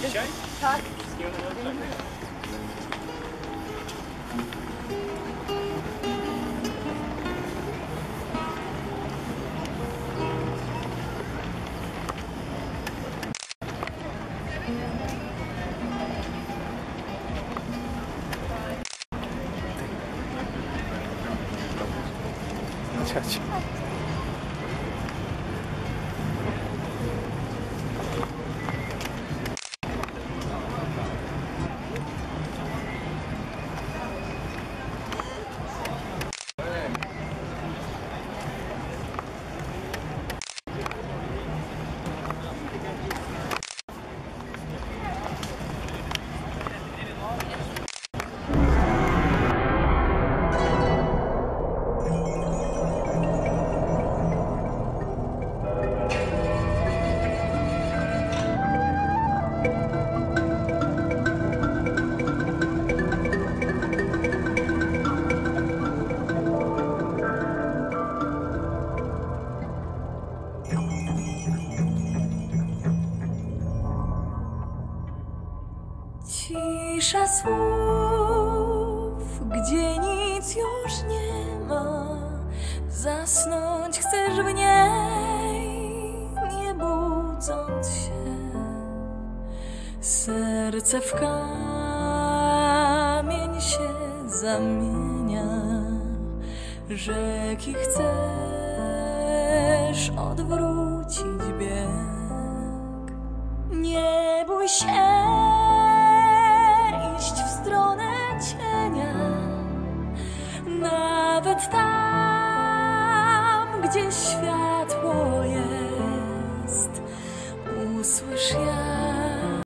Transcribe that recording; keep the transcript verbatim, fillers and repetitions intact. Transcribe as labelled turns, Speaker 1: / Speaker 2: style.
Speaker 1: Dzisiaj?
Speaker 2: Tak.
Speaker 1: Wszystkiego najlepszego.
Speaker 3: Chodź.
Speaker 4: Cisza słów, gdzie nic już nie ma. Zasnąć chcesz w niej, nie budząc się. Serce w kamień się zamienia. Rzeki chcesz odwrócić bieg. Nie bój się iść w stronę cienia, nawet tak.